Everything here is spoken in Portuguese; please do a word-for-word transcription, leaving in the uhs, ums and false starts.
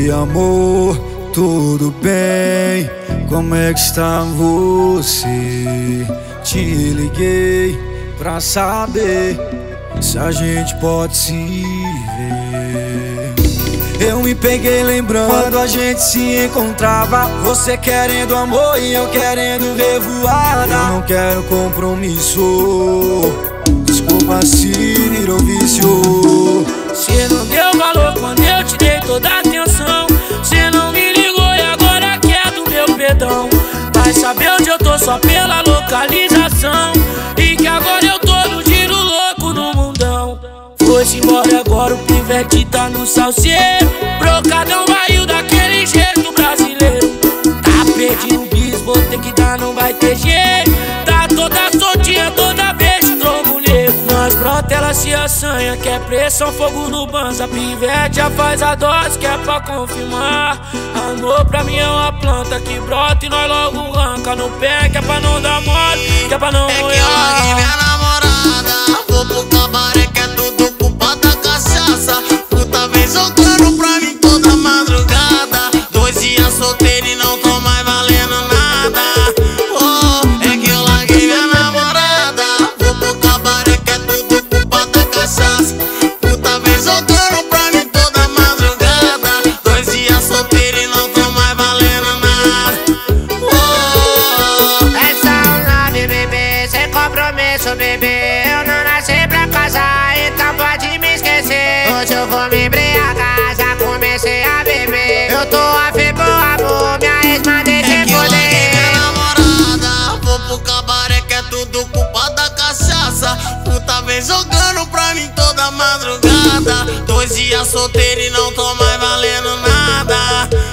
Oi amor, tudo bem? Como é que está você? Te liguei pra saber se a gente pode se ver. Eu me peguei lembrando quando a gente se encontrava, você querendo amor e eu querendo revoada. Eu não quero compromisso, desculpa se virou vício. Cê não deu valor quando eu te dei toda a atenção. Cê não me ligou e agora quer do meu perdão. Vai saber onde eu tô só pela localização, e que agora eu tô no giro louco no mundão. Foi-se embora agora o pivete tá no salseiro. Brocadão baiu daquele jeito brasileiro. Tá pedindo bis, vou ter que dar, não vai ter jeito. Tá toda soltinha toda vez que trombo nego. Nós brota, ela se assanha, quer pressão, fogo no banza. Pivete já faz a dose que é pra confirmar. Amor pra mim é uma planta que brota e nós logo arranca no pé, que é pra não dar mole, que é pra não é que eu larguei minha namorada, vou pro cabaré que é tudo culpa da cachaça. Puta vem jogando pra mim toda madrugada. Dois dias solteiro e não tô mais valendo nada. Oh, é que eu larguei minha namorada, vou pro cabaré que é tudo culpa da cachaça. Puta vem jogando pra mim toda madrugada. Dois dias solteiro e não tô mais valendo nada. Oh, é saudade, bebê, sem compromisso, bebê. Eu não nasci pra casar, então pode me esquecer. Hoje eu vou me embriagar, já comecei a beber. Eu tô afim pro amor, minha ex mandei te é que eu larguei minha foder. namorada, vou pro cabaré que é tudo culpa da cachaça. Puta vem jogando pra mim toda madrugada. Dois dias solteiro e não tô mais valendo nada.